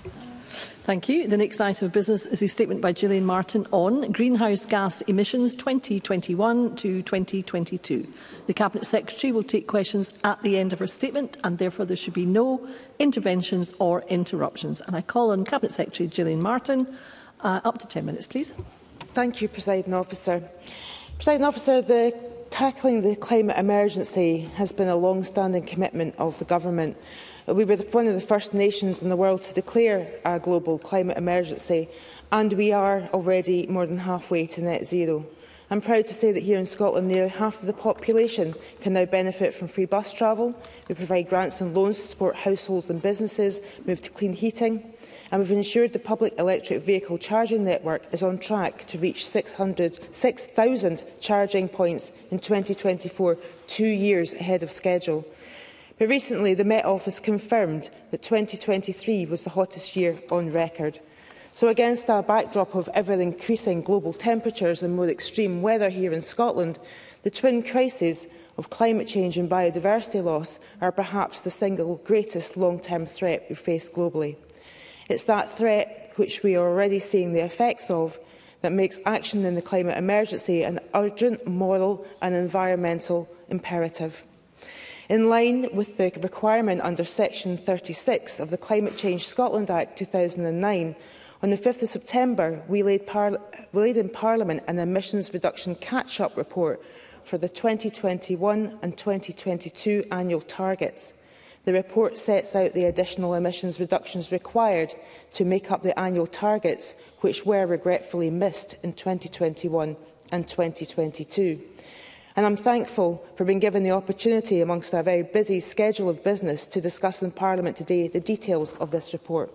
Thank you. The next item of business is a statement by Gillian Martin on greenhouse gas emissions 2021 to 2022. The Cabinet Secretary will take questions at the end of her statement, and therefore there should be no interventions or interruptions. And I call on Cabinet Secretary Gillian Martin. Up to 10 minutes, please. Thank you, Presiding Officer. Presiding Officer, tackling the climate emergency has been a long-standing commitment of the Government. We were one of the first nations in the world to declare a global climate emergency, and we are already more than halfway to net zero. I'm proud to say that here in Scotland, nearly half of the population can now benefit from free bus travel. We provide grants and loans to support households and businesses move to clean heating, and we've ensured the public electric vehicle charging network is on track to reach 6,000 charging points in 2024, 2 years ahead of schedule. But recently, the Met Office confirmed that 2023 was the hottest year on record. So against a backdrop of ever-increasing global temperatures and more extreme weather here in Scotland, the twin crises of climate change and biodiversity loss are perhaps the single greatest long-term threat we face globally. It's that threat, which we are already seeing the effects of, that makes action in the climate emergency an urgent moral and environmental imperative. In line with the requirement under Section 36 of the Climate Change Scotland Act 2009, on the 5th of September, we laid in Parliament an emissions reduction catch-up report for the 2021 and 2022 annual targets. The report sets out the additional emissions reductions required to make up the annual targets, which were regretfully missed in 2021 and 2022. And I'm thankful for being given the opportunity, amongst a very busy schedule of business, to discuss in Parliament today the details of this report.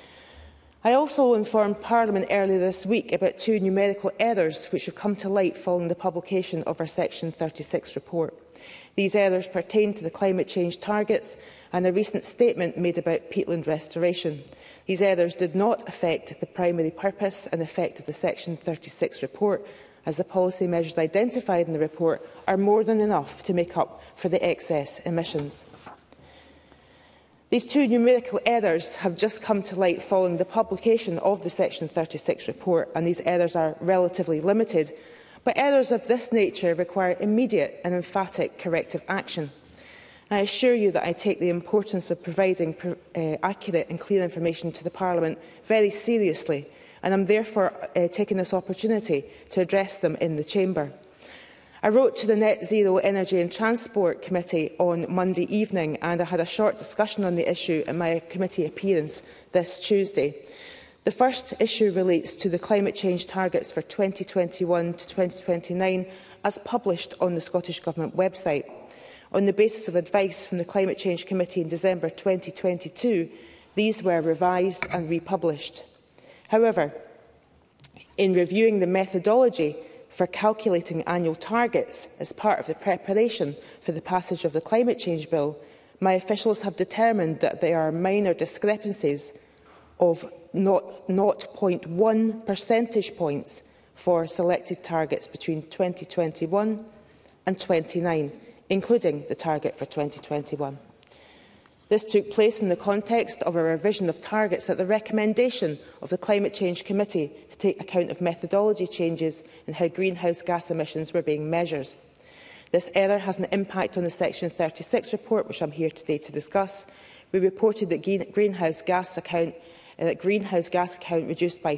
I also informed Parliament earlier this week about 2 numerical errors which have come to light following the publication of our Section 36 report. These errors pertain to the climate change targets and a recent statement made about peatland restoration. These errors did not affect the primary purpose and effect of the Section 36 report, as the policy measures identified in the report are more than enough to make up for the excess emissions. These 2 numerical errors have just come to light following the publication of the Section 36 report, and these errors are relatively limited. But errors of this nature require immediate and emphatic corrective action. I assure you that I take the importance of providing accurate and clear information to the Parliament very seriously, and I am therefore taking this opportunity to address them in the Chamber. I wrote to the Net Zero Energy and Transport Committee on Monday evening, and I had a short discussion on the issue in my committee appearance this Tuesday. The first issue relates to the climate change targets for 2021 to 2029 as published on the Scottish Government website. On the basis of advice from the Climate Change Committee in December 2022, these were revised and republished. However, in reviewing the methodology for calculating annual targets as part of the preparation for the passage of the Climate Change Bill, my officials have determined that there are minor discrepancies of 0.1 percentage points for selected targets between 2021 and 29, including the target for 2021. This took place in the context of a revision of targets at the recommendation of the Climate Change Committee to take account of methodology changes in how greenhouse gas emissions were being measured. This error has an impact on the Section 36 report, which I am here today to discuss. We reported that greenhouse gas account reduced by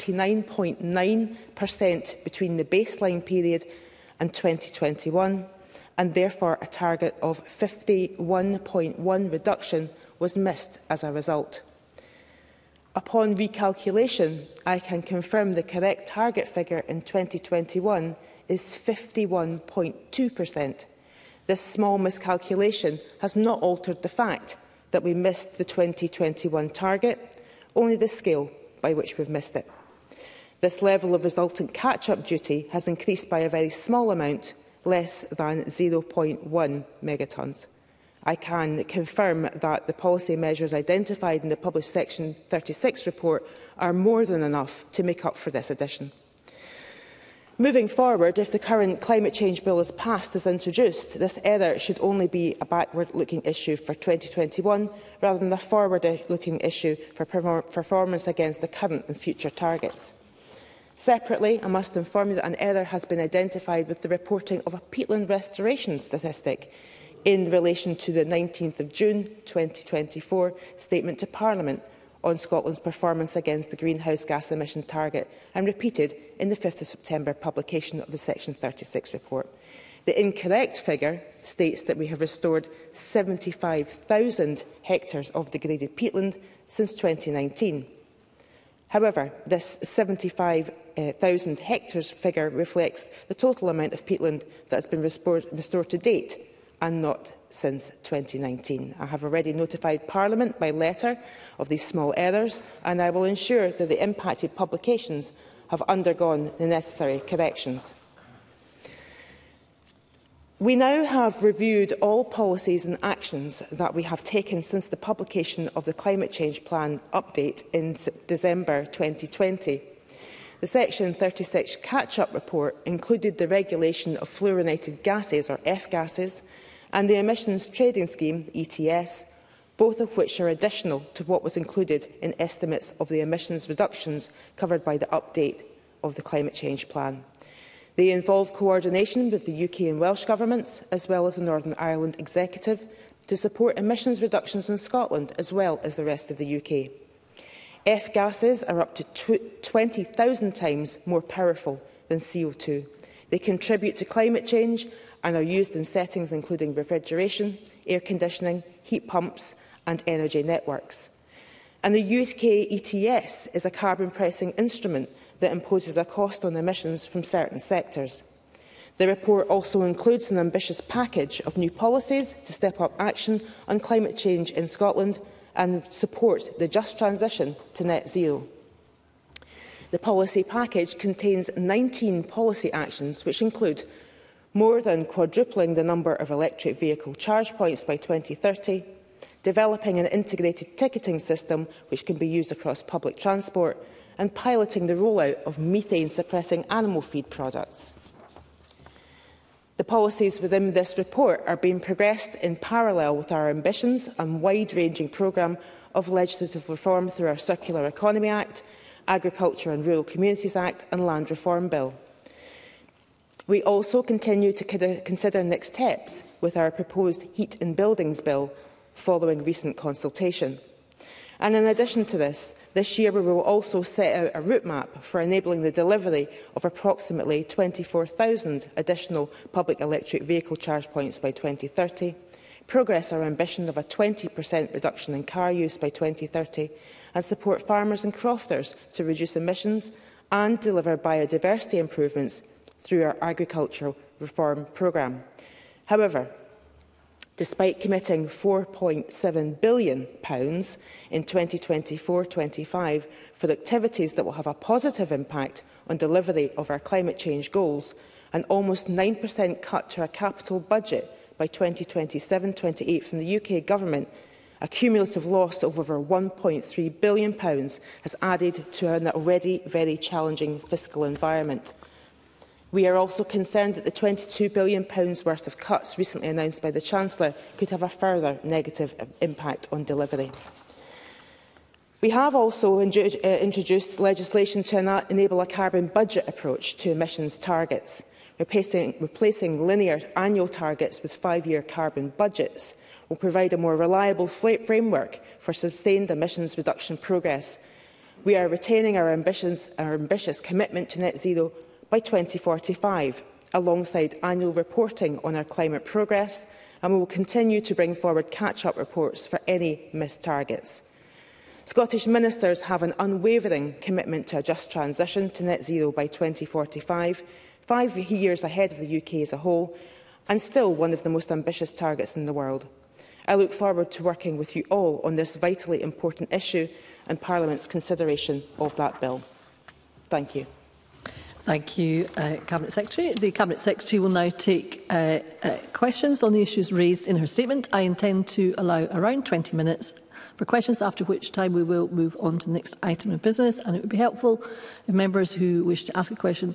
49.9% between the baseline period and 2021. And therefore a target of 51.1 reduction was missed as a result. Upon recalculation, I can confirm the correct target figure in 2021 is 51.2%. This small miscalculation has not altered the fact that we missed the 2021 target, only the scale by which we have missed it. This level of resultant catch-up duty has increased by a very small amount, less than 0.1 megatons. I can confirm that the policy measures identified in the published Section 36 report are more than enough to make up for this addition. Moving forward, if the current climate change bill is passed as introduced, this error should only be a backward-looking issue for 2021 rather than a forward-looking issue for performance against the current and future targets. Separately, I must inform you that an error has been identified with the reporting of a peatland restoration statistic in relation to the 19th of June 2024 statement to Parliament on Scotland's performance against the greenhouse gas emission target and repeated in the 5th of September publication of the Section 36 report. The incorrect figure states that we have restored 75,000 hectares of degraded peatland since 2019. However, this 75,000 hectares figure reflects the total amount of peatland that has been restored to date and not since 2019. I have already notified Parliament by letter of these small errors, and I will ensure that the impacted publications have undergone the necessary corrections. We now have reviewed all policies and actions that we have taken since the publication of the Climate Change Plan update in December 2020. The Section 36 catch-up report included the regulation of fluorinated gases, or F-gases, and the Emissions Trading Scheme, ETS, both of which are additional to what was included in estimates of the emissions reductions covered by the update of the Climate Change Plan. They involve coordination with the UK and Welsh governments, as well as the Northern Ireland Executive, to support emissions reductions in Scotland, as well as the rest of the UK. F-gases are up to 20,000 times more powerful than CO2. They contribute to climate change and are used in settings including refrigeration, air conditioning, heat pumps and energy networks. And the UK ETS is a carbon pricing instrument that imposes a cost on emissions from certain sectors. The report also includes an ambitious package of new policies to step up action on climate change in Scotland and support the just transition to net zero. The policy package contains 19 policy actions which include more than quadrupling the number of electric vehicle charge points by 2030, developing an integrated ticketing system which can be used across public transport, and piloting the rollout of methane-suppressing animal feed products. The policies within this report are being progressed in parallel with our ambitions and wide-ranging programme of legislative reform through our Circular Economy Act, Agriculture and Rural Communities Act and Land Reform Bill. We also continue to consider next steps with our proposed Heat in Buildings Bill following recent consultation. And in addition to this year we will also set out a route map for enabling the delivery of approximately 24,000 additional public electric vehicle charge points by 2030, progress our ambition of a 20% reduction in car use by 2030, and support farmers and crofters to reduce emissions and deliver biodiversity improvements through our agricultural reform programme. However, despite committing £4.7 billion in 2024-25 for activities that will have a positive impact on delivery of our climate change goals, an almost 9% cut to our capital budget by 2027-28 from the UK Government, a cumulative loss of over £1.3 billion has added to an already very challenging fiscal environment. We are also concerned that the £22 billion worth of cuts recently announced by the Chancellor could have a further negative impact on delivery. We have also introduced legislation to enable a carbon budget approach to emissions targets, replacing linear annual targets with 5-year carbon budgets will provide a more reliable framework for sustained emissions reduction progress. We are retaining our ambitious commitment to net zero by 2045, alongside annual reporting on our climate progress, and we will continue to bring forward catch-up reports for any missed targets. Scottish ministers have an unwavering commitment to a just transition to net zero by 2045, 5 years ahead of the UK as a whole, and still one of the most ambitious targets in the world. I look forward to working with you all on this vitally important issue and Parliament's consideration of that bill. Thank you. Thank you, Cabinet Secretary. The Cabinet Secretary will now take questions on the issues raised in her statement. I intend to allow around 20 minutes for questions, after which time we will move on to the next item of business. And it would be helpful if members who wish to ask a question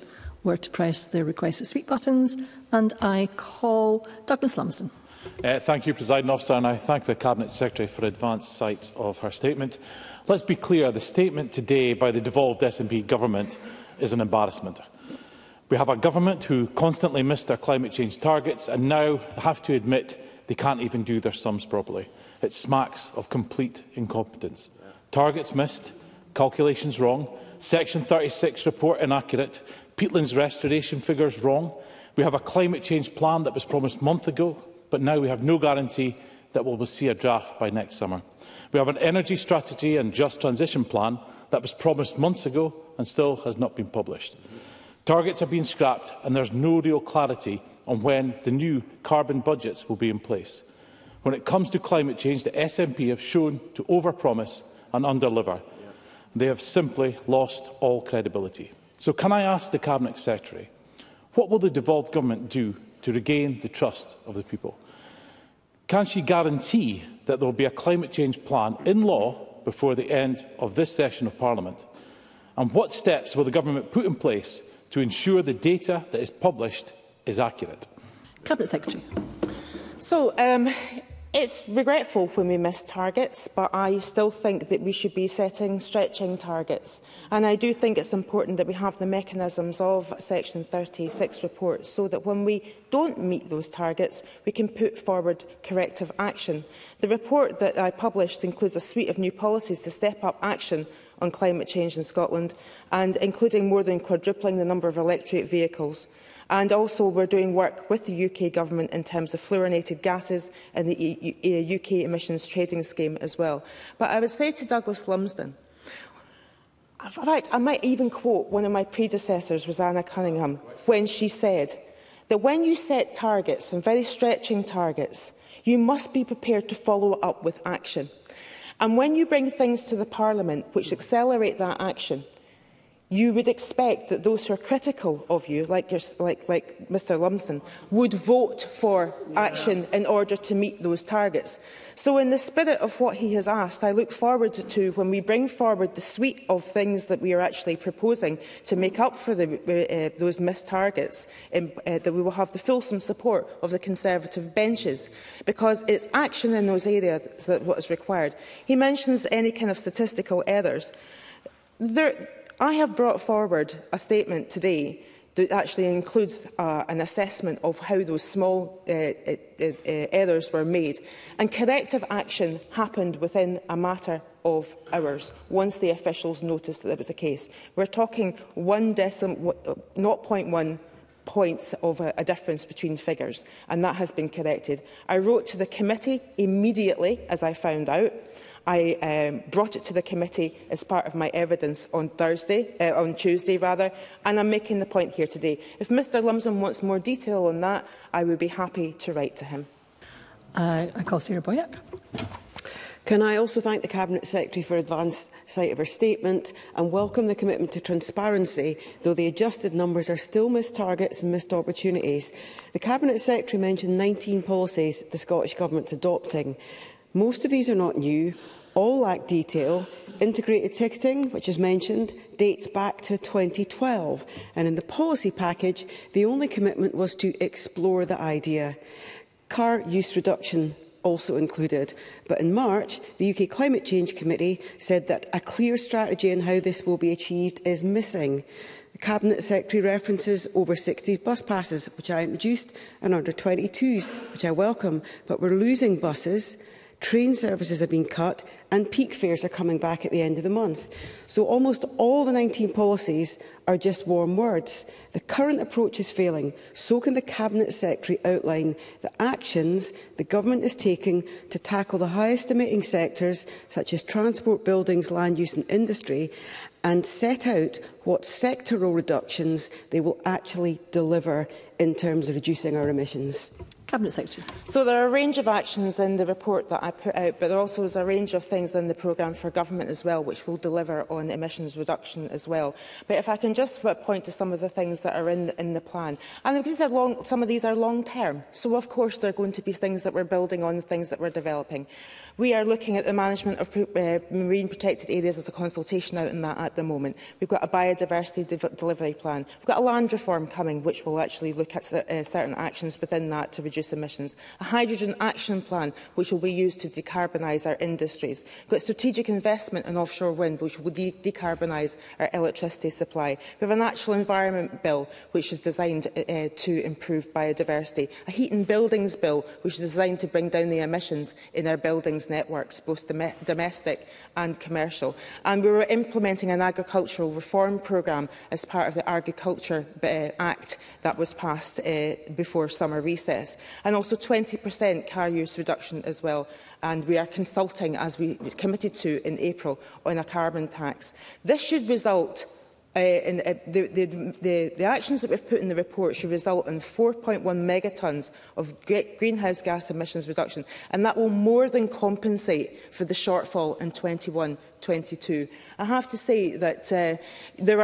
were to press the request to speak buttons. And I call Douglas Lumsden. Thank you, Presiding Officer, and I thank the Cabinet Secretary for advance sight of her statement. Let's be clear, the statement today by the devolved SNP government is an embarrassment. We have a government who constantly miss their climate change targets and now have to admit they can't even do their sums properly. It smacks of complete incompetence. Targets missed, calculations wrong, Section 36 report inaccurate, peatlands restoration figures wrong. We have a climate change plan that was promised months ago, but now we have no guarantee that we will see a draft by next summer. We have an energy strategy and just transition plan that was promised months ago and still has not been published. Targets have been scrapped and there is no real clarity on when the new carbon budgets will be in place. When it comes to climate change, the SNP have shown to overpromise and underdeliver. They have simply lost all credibility. So can I ask the Cabinet Secretary, what will the devolved government do to regain the trust of the people? Can she guarantee that there will be a climate change plan in law before the end of this session of Parliament? And what steps will the government put in place to ensure the data that is published is accurate? Cabinet Secretary. So, it's regretful when we miss targets, but I still think that we should be setting stretching targets. And I do think it's important that we have the mechanisms of Section 36 report so that when we don't meet those targets, we can put forward corrective action. The report that I published includes a suite of new policies to step up action on climate change in Scotland, and including more than quadrupling the number of electric vehicles. And also we're doing work with the UK Government in terms of fluorinated gases and the UK emissions trading scheme as well. But I would say to Douglas Lumsden, in fact, I might even quote one of my predecessors, Rosanna Cunningham, when she said that when you set targets, and very stretching targets, you must be prepared to follow it up with action. And when you bring things to the Parliament which accelerate that action, you would expect that those who are critical of you, like Mr Lumsden, would vote for action in order to meet those targets. So in the spirit of what he has asked, I look forward to when we bring forward the suite of things that we are actually proposing to make up for those missed targets, that we will have the fulsome support of the Conservative benches, because it's action in those areas that what is required. He mentions any kind of statistical errors. I have brought forward a statement today that actually includes an assessment of how those small errors were made. And corrective action happened within a matter of hours, once the officials noticed that there was a case. We're talking 0.1 points of a difference between figures, and that has been corrected. I wrote to the committee immediately as I found out. I brought it to the committee as part of my evidence on Tuesday, and I'm making the point here today. If Mr Lumsden wants more detail on that, I would be happy to write to him. I call Sarah Boyack. Can I also thank the Cabinet Secretary for advance sight of her statement and welcome the commitment to transparency, though the adjusted numbers are still missed targets and missed opportunities. The Cabinet Secretary mentioned 19 policies the Scottish Government is adopting. Most of these are not new. All lack detail. Integrated ticketing, which is mentioned, dates back to 2012. And in the policy package, the only commitment was to explore the idea. Car use reduction also included. But in March, the UK Climate Change Committee said that a clear strategy on how this will be achieved is missing. The Cabinet Secretary references over 60s bus passes, which I introduced, and under 22s, which I welcome. But we're losing buses. Train services have been cut and peak fares are coming back at the end of the month. So almost all the 19 policies are just warm words. The current approach is failing. So can the Cabinet Secretary outline the actions the Government is taking to tackle the highest emitting sectors, such as transport, buildings, land use and industry, and set out what sectoral reductions they will actually deliver in terms of reducing our emissions. Cabinet Secretary. So there are a range of actions in the report that I put out, but there also is a range of things in the programme for government as well, which will deliver on emissions reduction as well. But if I can just point to some of the things that are in the plan. And these are some of these are long-term, so of course there are going to be things that we're building on, things that we're developing. We are looking at the management of marine protected areas as a consultation out in that at the moment. We've got a biodiversity delivery plan. We've got a land reform coming, which will actually look at certain actions within that to reduce emissions. A hydrogen action plan, which will be used to decarbonise our industries. We've got strategic investment in offshore wind, which will decarbonise our electricity supply. We have a natural environment bill, which is designed to improve biodiversity. A heat and buildings bill, which is designed to bring down the emissions in our buildings networks, both domestic and commercial. And we were implementing an agricultural reform programme as part of the Agriculture Act that was passed before summer recess. And also 20% car use reduction as well. And we are consulting, as we committed to in April, on a carbon tax. This should result the actions that we've put in the report should result in 4.1 megatons of greenhouse gas emissions reduction, and that will more than compensate for the shortfall in 21-22. I have to say that there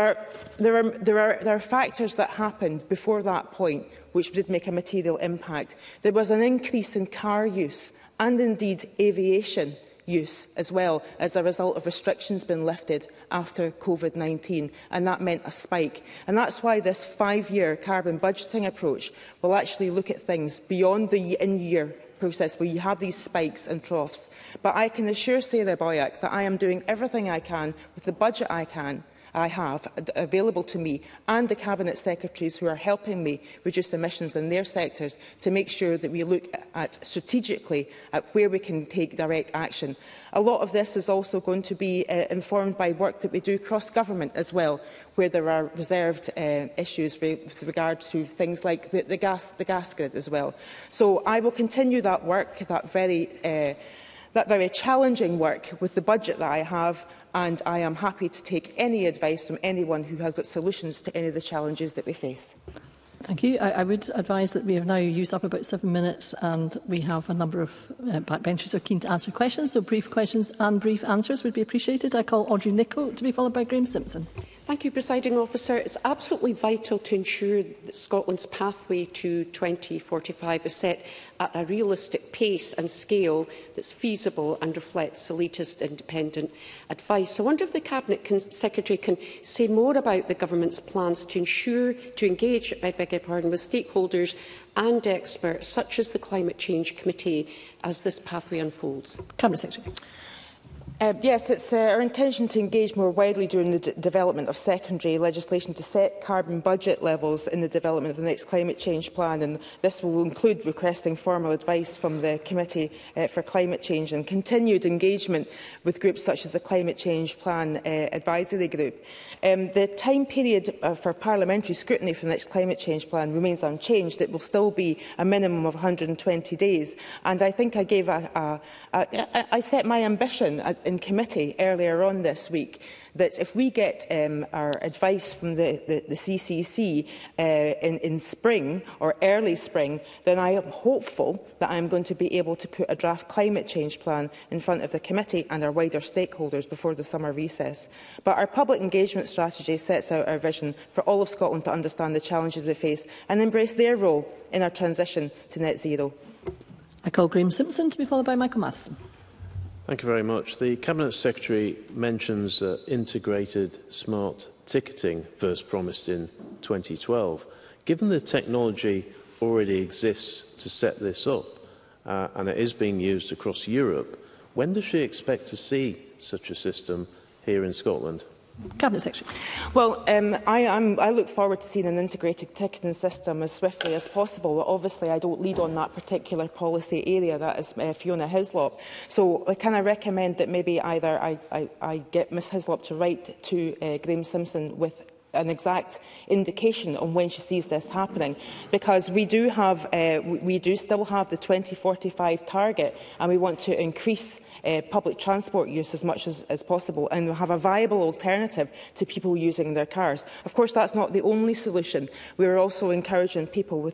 are factors that happened before that point which did make a material impact. There was an increase in car use and indeed aviation use as well as a result of restrictions being lifted after COVID-19, and that meant a spike. And that's why this 5-year carbon budgeting approach will actually look at things beyond the in-year process where you have these spikes and troughs. But I can assure Sarah Boyack that I am doing everything I can with the budget I have available to me and the Cabinet Secretaries who are helping me reduce emissions in their sectors to make sure that we look at strategically at where we can take direct action. A lot of this is also going to be informed by work that we do cross-government as well, where there are reserved issues with regard to things like the gas grid as well. So I will continue that work, that very challenging work with the budget that I have, and I am happy to take any advice from anyone who has got solutions to any of the challenges that we face. Thank you. I would advise that we have now used up about 7 minutes and we have a number of backbenchers who are keen to answer questions, so brief questions and brief answers would be appreciated. I call Audrey Nicholl to be followed by Graeme Simpson. Thank you, Presiding Officer. It's absolutely vital to ensure that Scotland's pathway to 2045 is set at a realistic pace and scale that's feasible and reflects the latest independent advice. I wonder if the Cabinet Secretary can say more about the Government's plans to engage with stakeholders and experts, such as the Climate Change Committee, as this pathway unfolds. Cabinet Secretary. Yes, it's our intention to engage more widely during the development of secondary legislation to set carbon budget levels in the development of the next climate change plan, and this will include requesting formal advice from the Committee for Climate Change and continued engagement with groups such as the Climate Change Plan Advisory Group. The time period for parliamentary scrutiny for the next climate change plan remains unchanged. It will still be a minimum of 120 days, and I think I gave I set my ambition in committee earlier on this week that if we get our advice from the CCC in spring or early spring, then I am hopeful that I am going to be able to put a draft climate change plan in front of the committee and our wider stakeholders before the summer recess. But our public engagement strategy sets out our vision for all of Scotland to understand the challenges we face and embrace their role in our transition to net zero. I call Graeme Simpson to be followed by Michael Matheson. Thank you very much. The Cabinet Secretary mentions integrated smart ticketing first promised in 2012. Given the technology already exists to set this up and it is being used across Europe, when does she expect to see such a system here in Scotland? Cabinet Secretary. Well, I look forward to seeing an integrated ticketing system as swiftly as possible. Obviously, I don't lead on that particular policy area. That is Fiona Hislop. So can I recommend that maybe either I get Ms Hislop to write to Graeme Simpson with an exact indication on when she sees this happening, because we do still have the 2045 target, and we want to increase public transport use as much as possible, and have a viable alternative to people using their cars. Of course, that's not the only solution. We are also encouraging people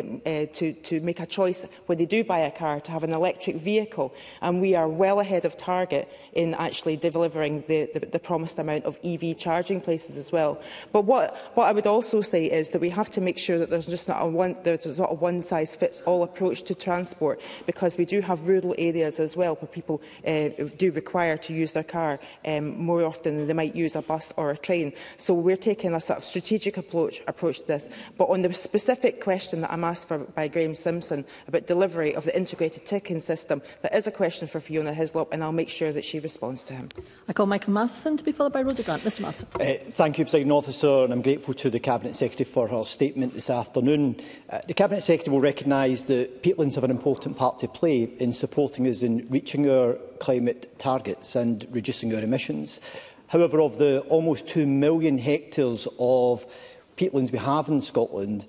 to make a choice when they do buy a car to have an electric vehicle, and we are well ahead of target in actually delivering the promised amount of EV charging places as well. But what I would also say is that we have to make sure that there's just not a one-size-fits-all approach to transport, because we do have rural areas as well where people do require to use their car more often than they might use a bus or a train. So we're taking a sort of strategic approach to this. But on the specific question that I'm asked for by Graham Simpson about delivery of the integrated ticketing system, that is a question for Fiona Hislop, and I'll make sure that she responds to him. I call Michael Matheson to be followed by Rhoda Grant. Mr Matheson. Thank you, Presiding Officer, and I'm grateful to the Cabinet Secretary for her statement this afternoon. The Cabinet Secretary will recognise that peatlands have an important part to play in supporting us in reaching our climate targets and reducing our emissions. However, of the almost 2 million hectares of peatlands we have in Scotland,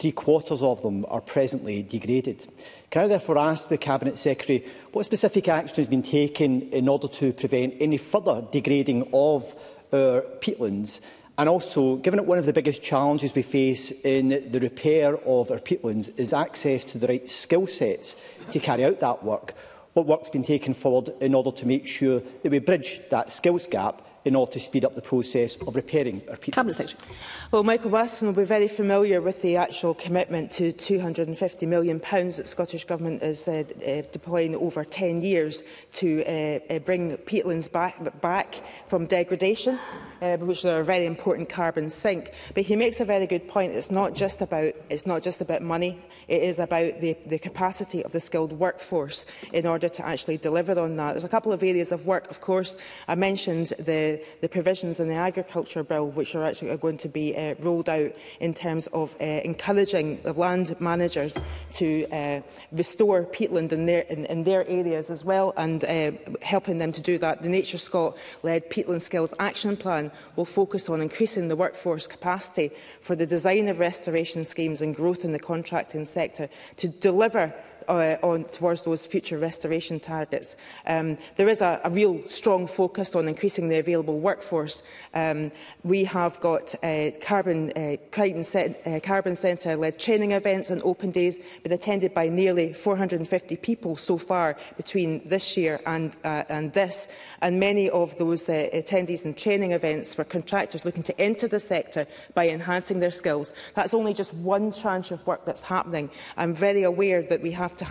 3/4 of them are presently degraded. Can I therefore ask the Cabinet Secretary what specific action has been taken in order to prevent any further degrading of our peatlands? And also, given that one of the biggest challenges we face in the repair of our peatlands is access to the right skill sets to carry out that work, what work has been taken forward in order to make sure that we bridge that skills gap in order to speed up the process of repairing our peatlands? Cabinet Secretary. Well, Michael Matheson will be very familiar with the actual commitment to £250 million that the Scottish Government is deploying over 10 years to bring peatlands back from degradation, which are a very important carbon sink. But he makes a very good point. It's not just about money. It is about the capacity of the skilled workforce in order to actually deliver on that. There's a couple of areas of work, of course. I mentioned the provisions in the Agriculture Bill, which are actually going to be rolled out in terms of encouraging the land managers to restore peatland in their areas as well, and helping them to do that. The Nature Scot-led Peatland Skills Action Plan will focus on increasing the workforce capacity for the design of restoration schemes and growth in the contracting sector to deliver towards those future restoration targets. There is a real strong focus on increasing the available workforce. We have got carbon centre-led training events and open days, been attended by nearly 450 people so far between this year and this. And many of those attendees and training events were contractors looking to enter the sector by enhancing their skills. That's only just one tranche of work that's happening. I'm very aware that we have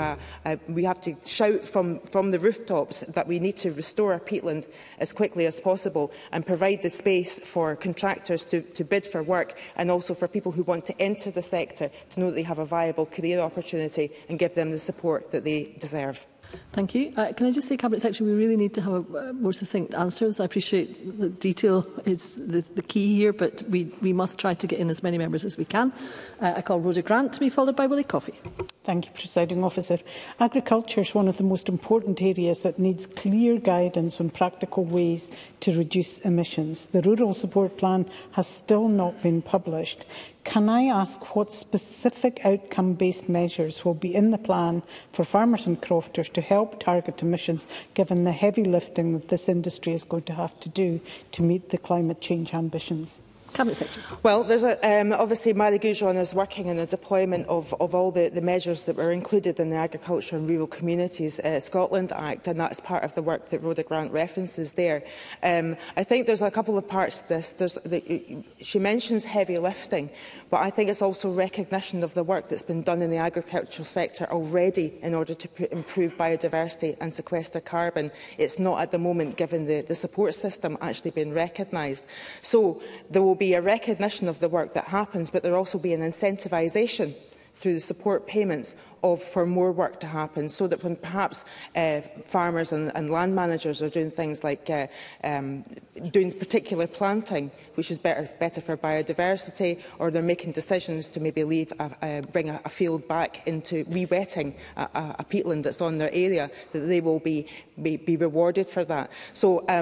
to shout from the rooftops that we need to restore our peatland as quickly as possible and provide the space for contractors to bid for work, and also for people who want to enter the sector to know that they have a viable career opportunity, and give them the support that they deserve. Thank you. Can I just say, Cabinet Secretary, we really need to have more succinct answers. I appreciate the detail is the key here, but we must try to get in as many members as we can. I call Rhoda Grant to be followed by Willie Coffey. Thank you, Presiding Officer. Agriculture is one of the most important areas that needs clear guidance on practical ways to reduce emissions. The Rural Support Plan has still not been published. Can I ask what specific outcome-based measures will be in the plan for farmers and crofters to help target emissions, given the heavy lifting that this industry is going to have to do to meet the climate change ambitions? Cabinet Secretary. Well, there's obviously Mary Goujon is working on the deployment of all the measures that were included in the Agriculture and Rural Communities Scotland Act, and that's part of the work that Rhoda Grant references there. I think there's a couple of parts to this. She mentions heavy lifting, but I think it's also recognition of the work that's been done in the agricultural sector already in order to improve biodiversity and sequester carbon. It's not at the moment, given the support system, actually been recognised. So there will be a recognition of the work that happens, but there will also be an incentivisation through the support payments for more work to happen, so that when perhaps farmers and land managers are doing things like doing particular planting, which is better for biodiversity, or they're making decisions to maybe bring a field back into re-wetting a peatland that's on their area, that they will be rewarded for that. So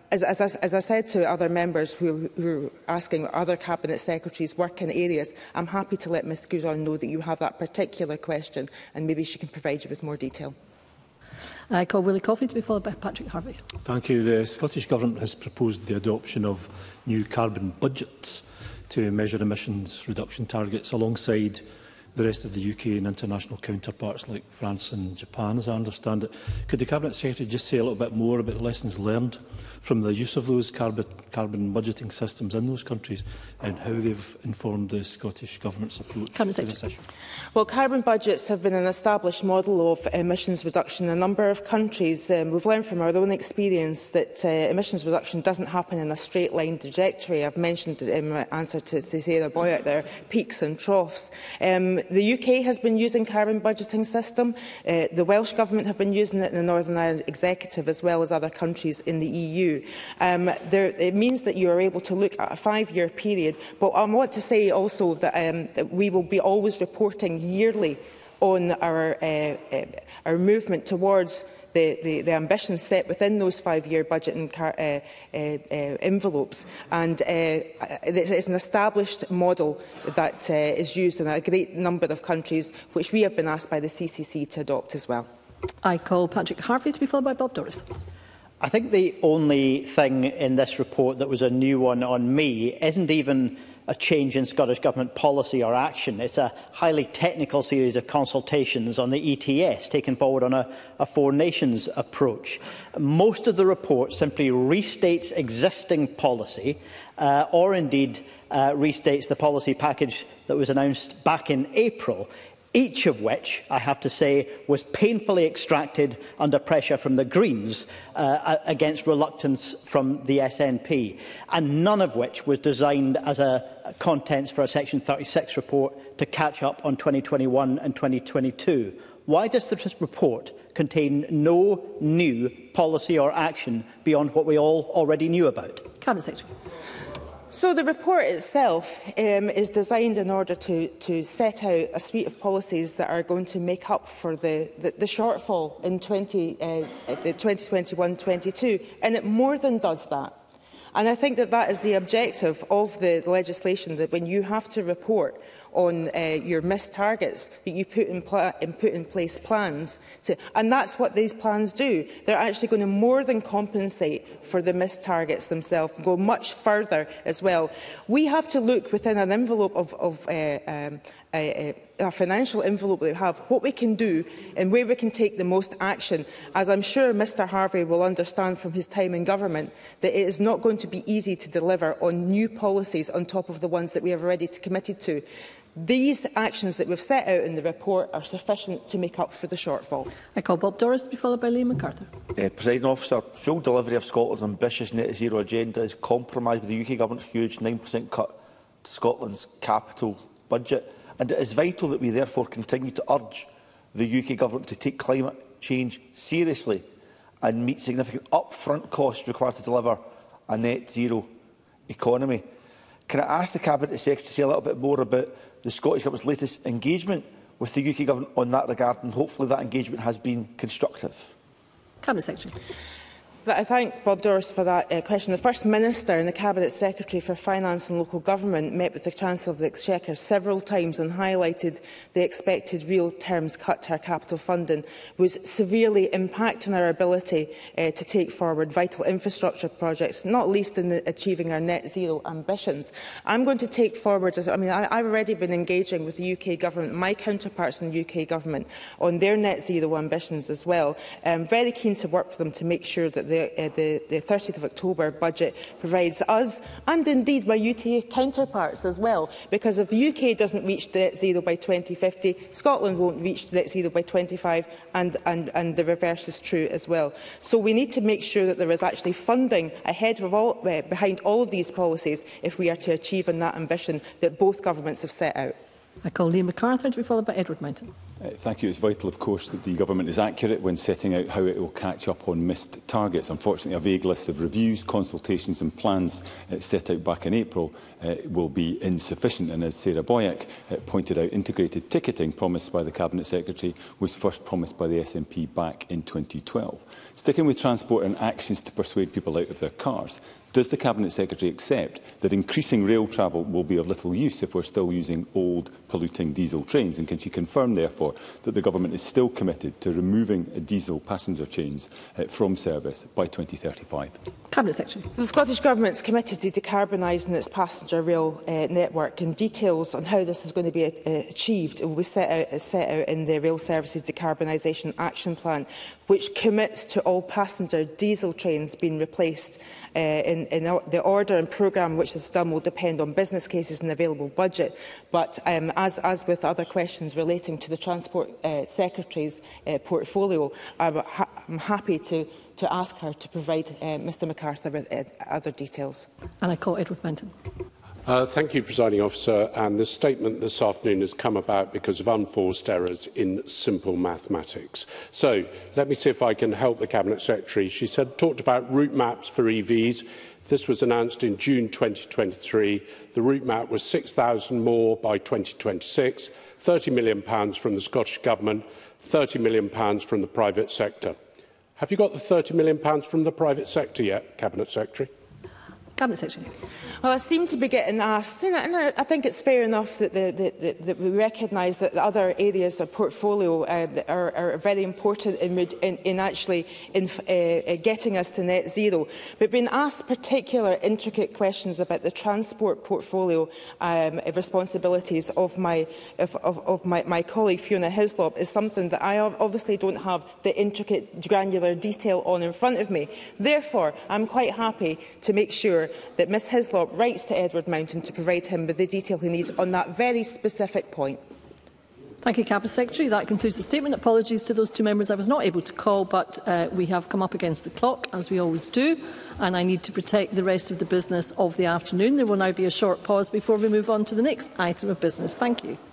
As I said to other members who are asking other Cabinet Secretaries work in areas, I'm happy to let Ms Guzon know that you have that particular question and maybe she can provide you with more detail. I call Willie Coffey to be followed by Patrick Harvey. Thank you. The Scottish Government has proposed the adoption of new carbon budgets to measure emissions reduction targets alongside the rest of the UK and international counterparts like France and Japan, as I understand it. Could the Cabinet Secretary just say a little bit more about lessons learned from the use of those carbon budgeting systems in those countries and how they've informed the Scottish Government's approach to this issue? Well, carbon budgets have been an established model of emissions reduction in a number of countries. We've learned from our own experience that emissions reduction doesn't happen in a straight line trajectory. I've mentioned in my answer to Sarah Boyack there, peaks and troughs. The UK has been using carbon budgeting system. The Welsh Government have been using it in the Northern Ireland Executive as well as other countries in the EU. It means that you are able to look at a 5-year period. But I want to say also that we will be always reporting yearly on our movement towards the ambitions set within those 5-year budget envelopes. And it's an established model that is used in a great number of countries, which we have been asked by the CCC to adopt as well. I call Patrick Harvey to be followed by Bob Doris. I think the only thing in this report that was a new one on me isn't even a change in Scottish Government policy or action. It's a highly technical series of consultations on the ETS taken forward on a Four Nations approach. Most of the report simply restates existing policy or indeed restates the policy package that was announced back in April, each of which, I have to say, was painfully extracted under pressure from the Greens against reluctance from the SNP, and none of which was designed as a contents for a Section 36 report to catch up on 2021 and 2022. Why does this report contain no new policy or action beyond what we all already knew about? Cabinet Secretary. So the report itself is designed in order to set out a suite of policies that are going to make up for the shortfall in 2021-22, and it more than does that. And I think that is the objective of the legislation, that when you have to report on your missed targets, that you put in place plans. And that's what these plans do. They're actually going to more than compensate for the missed targets themselves, and go much further as well. We have to look within an envelope of a financial envelope that we have, what we can do and where we can take the most action. As I'm sure Mr Harvey will understand from his time in government, that it is not going to be easy to deliver on new policies on top of the ones that we have already committed to. These actions that we've set out in the report are sufficient to make up for the shortfall. I call Bob Doris to be followed by Liam MacArthur. Presiding Officer, full delivery of Scotland's ambitious net zero agenda is compromised with the UK Government's huge 9% cut to Scotland's capital budget. And it is vital that we therefore continue to urge the UK Government to take climate change seriously and meet significant upfront costs required to deliver a net zero economy. Can I ask the Cabinet Secretary to say a little bit more about the Scottish Government's latest engagement with the UK Government on that regard, and hopefully that engagement has been constructive? Cabinet Secretary. I thank Bob Doris for that question. The First Minister and the Cabinet Secretary for Finance and Local Government met with the Chancellor of the Exchequer several times and highlighted the expected real terms cut to our capital funding was severely impacting our ability to take forward vital infrastructure projects, not least in achieving our net zero ambitions. I'm going to take forward, I've already been engaging with the UK Government, my counterparts in the UK Government, on their net zero ambitions as well. I'm very keen to work with them to make sure that the 30th of October budget provides us, and indeed my UK counterparts as well, because if the UK doesn't reach net zero by 2050, Scotland won't reach net zero by 25, and the reverse is true as well. So we need to make sure that there is actually funding ahead of behind all of these policies if we are to achieve that ambition that both governments have set out. I call Liam MacArthur to be followed by Edward Mountain. Thank you. It's vital, of course, that the Government is accurate when setting out how it will catch up on missed targets. Unfortunately, a vague list of reviews, consultations and plans set out back in April will be insufficient. And as Sarah Boyack pointed out, integrated ticketing promised by the Cabinet Secretary was first promised by the SNP back in 2012. Sticking with transport and actions to persuade people out of their cars, does the Cabinet Secretary accept that increasing rail travel will be of little use if we're still using old, polluting diesel trains? And can she confirm, therefore, that the Government is still committed to removing diesel passenger chains from service by 2035? Cabinet Secretary. The Scottish Government is committed to decarbonising its passenger rail network, and details on how this is going to be achieved will be set out in the Rail Services Decarbonisation Action Plan, which commits to all passenger diesel trains being replaced in the order and programme which is done will depend on business cases and available budget. But as with other questions relating to the Transport Secretary's portfolio, I'm happy to ask her to provide Mr MacArthur with other details. And I call Edward Menton. Thank you, Presiding Officer. And the statement this afternoon has come about because of unforced errors in simple mathematics. So let me see if I can help the Cabinet Secretary. She talked about route maps for EVs. This was announced in June 2023. The route map was 6,000 more by 2026, £30 million from the Scottish Government, £30 million from the private sector. Have you got the £30 million from the private sector yet, Cabinet Secretary? Cabinet Secretary. Well, I seem to be getting asked, and I think it's fair enough that we recognise that the other areas of portfolio are very important in getting us to net zero. But being asked particular intricate questions about the transport portfolio responsibilities of my colleague Fiona Hislop is something that I obviously don't have the intricate granular detail on in front of me. Therefore, I'm quite happy to make sure that Ms Hislop writes to Edward Mountain to provide him with the detail he needs on that very specific point. Thank you, Cabinet Secretary. That concludes the statement. Apologies to those two members I was not able to call, but we have come up against the clock, as we always do, and I need to protect the rest of the business of the afternoon. There will now be a short pause before we move on to the next item of business. Thank you.